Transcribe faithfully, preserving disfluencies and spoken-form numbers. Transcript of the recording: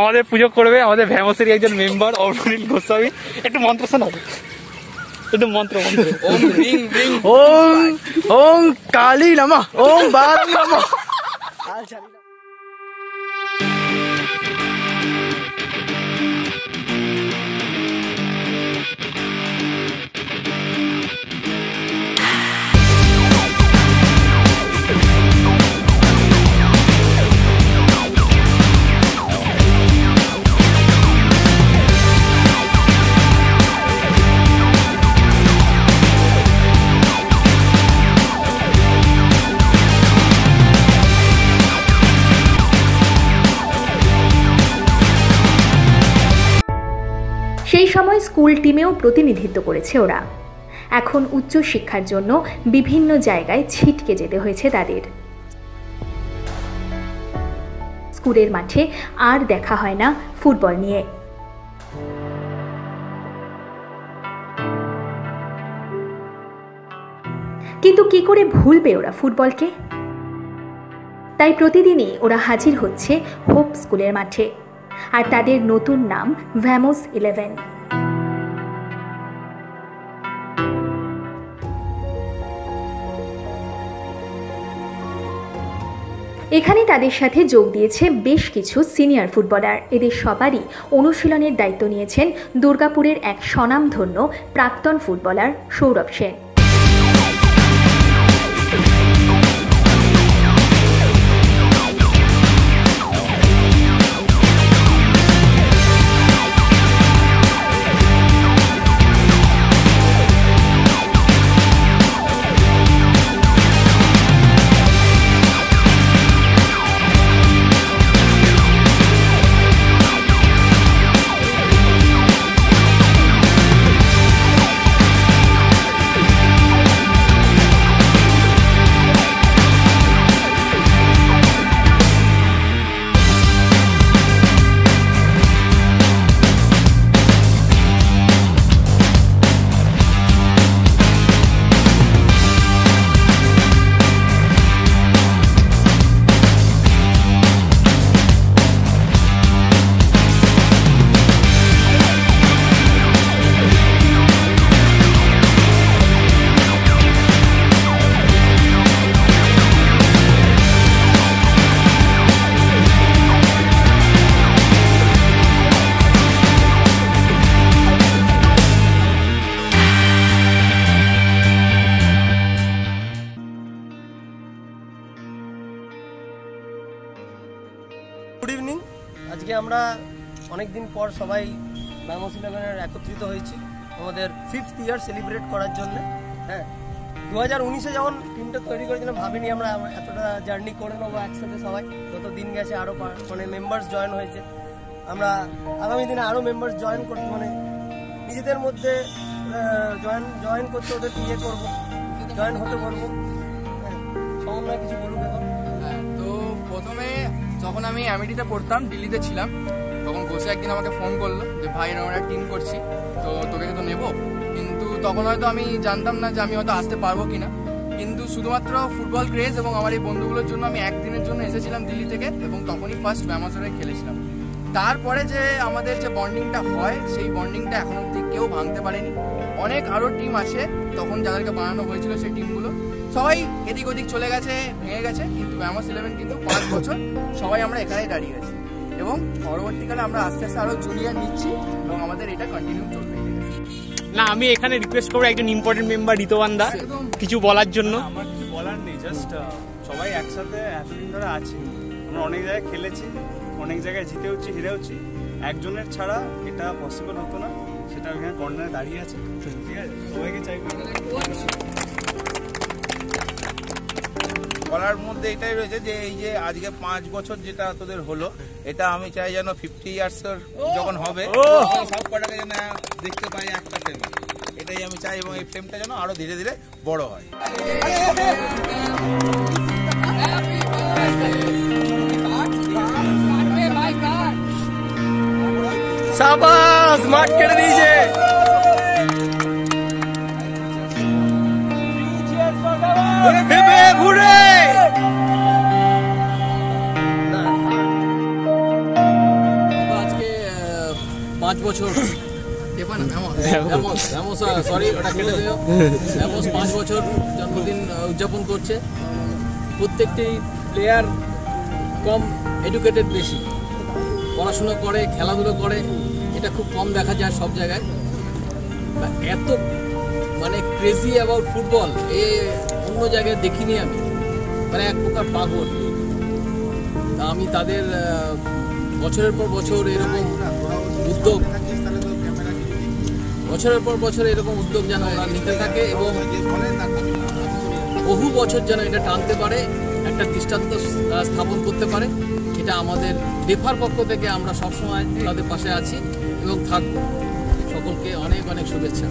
আমাদের পুজো করবে আমাদের ভ্যামসেরই একজন মেম্বার অর্ণনীল গোস্বামী। একটু মন্ত্র শোনাবে, একটু মন্ত্র মন্ত্র ওম রিং রিং ওম ওম কালী নমঃ ওম বারাং নমঃ। সেই সময় স্কুল টিমেও প্রতিনিধিত্ব করেছে ওরা। এখন উচ্চ শিক্ষার জন্য বিভিন্ন জায়গায় ছিটকে যেতে হয়েছে তাদের। স্কুলের মাঠে আর দেখা হয় না ফুটবল নিয়ে। কিন্তু কি করে ভুলবে ওরা ফুটবলকে? তাই প্রতিদিনই ওরা হাজির হচ্ছে হোপ স্কুলের মাঠে, আর তাদের নতুন নাম ভ্যামোস ইলেভেন। এখানে তাদের সাথে যোগ দিয়েছে বেশ কিছু সিনিয়র ফুটবলার। এদের সবারই অনুশীলনের দায়িত্ব নিয়েছেন দুর্গাপুরের এক স্বনামধন্য প্রাক্তন footballer Sourav Sen. Good evening. আজকে আমরা অনেক দিন পর সবাই ভ্যামোস ইলেভেনের একত্রিত হয়েছি আমাদের ফিফথ ইয়ার সেলিব্রেট করার জন্য। হ্যাঁ, দু হাজার উনিশে যখন টিমটা তৈরি করেছিলাম ভাবিনি আমরা এতটা জার্নি করে নেবো একসাথে সবাই। যত দিন গেছে আরও মানে মেম্বার্স জয়েন হয়েছে। আমরা আগামী দিনে আরও মেম্বার্স জয়েন করতে মানে নিজেদের মধ্যে জয়েন জয়েন করতে ওদের ইয়ে করবো, জয়েন হতে পারবো। হ্যাঁ, সমন্বয় কিছু বলুন এখন। তো প্রথমে যখন আমি আমেরিতে পড়তাম, দিল্লিতে ছিলাম, তখন বসে একদিন আমাকে ফোন করলো যে ভাই আমরা টিম করছি, তো তোকে তো নেবো। কিন্তু তখন হয়তো আমি জানতাম না যে আমি হয়তো আসতে পারবো কিনা। কিন্তু শুধুমাত্র ফুটবল ক্রেজ এবং আমার এই বন্ধুগুলোর জন্য আমি একদিনের জন্য এসেছিলাম দিল্লি থেকে, এবং তখনই ফার্স্ট ভ্যামোসের হয়ে খেলেছিলাম। তারপরে যে আমাদের যে বন্ডিংটা হয়, সেই বন্ডিংটা এখন অব্দি কেউ ভাঙতে পারেনি। অনেক আরও টিম আছে তখন যাদেরকে বানানো হয়েছিল, সেই টিমগুলো সবাই এদিক ওদিক চলে গেছে, ভেঙে গেছে, কিন্তু ভ্যামোস ইলেভেন কিন্তু পাঁচ বছর সবাই আমরা এখানেই দাঁড়িয়ে আছি, এবং পরবর্তীকালে আমরা আস্তে আস্তে আরো জুনিয়র নিচ্ছি এবং আমাদের এটা কন্টিনিউ চলবে। না, আমি এখানে রিকোয়েস্ট করবো একজন ইম্পর্টেন্ট মেম্বার ঋতবান দা কিছু বলার জন্য। আমার কিছু বলার নেই, জাস্ট সবাই একসাথে এতদিন ধরে আছি, আমরা অনেক জায়গায় খেলেছি, অনেক জায়গায় জিতেওছি হেরেওছি। একজনের ছাড়া এটা পসিবল হতো না, সেটা এখানে কর্নারে দাঁড়িয়ে আছে। ঠিক আছে, সবাইকে চাইবো। বলার মধ্যে এটাই রয়েছে যে এই যে আজকে পাঁচ বছর যেটা তোদের হলো, এটা আমি চাই যেন ফিফটি ইয়ার্স যখন হবে সব কটাকে যেন দেখতে পাই একটা ফ্রেম, এটাই আমি চাই, এবং এই ফ্রেমটা যেন আরো ধীরে ধীরে বড় হয়। সাবাস, মাঠ কেটে দিয়েছে। ঘুরে পাঁচ বছর দেবা না এমন ভ্যামোস ভ্যামোস সরি ওটা কেটে দিও ভ্যামোস পাঁচ বছর জন্মদিন আহ, উদযাপন করছে। প্রত্যেকটি প্লেয়ার কম এডুকেটেড বেশি, পড়াশুনো করে খেলাধুলো করে, এটা খুব কম দেখা যায় সব জায়গায়। তা এত মানে ক্রেজি অ্যাবাউট ফুটবল এ অন্য জায়গায় দেখিনি আমি, মানে এক প্রকার পাগল। তা আমি তাদের আহ, বছরের পর বছর এরকম উদ্যোগ বছরের পর বছর এরকম উদ্যোগ যেন ওরা নিতে থাকে এবং বহু বছর যেন এটা টানতে পারে, একটা দৃষ্টান্ত আহ, স্থাপন করতে পারে। এটা আমাদের ডেফার পক্ষ থেকে আমরা সবসময় তাদের পাশে আছি এবং থাকবো। সকলকে অনেক অনেক শুভেচ্ছা।